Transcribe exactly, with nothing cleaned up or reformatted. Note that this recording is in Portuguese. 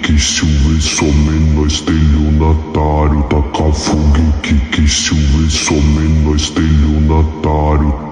que se o vê some nós estelionatário. Taca fogo que que se o vê some nós estelionatário.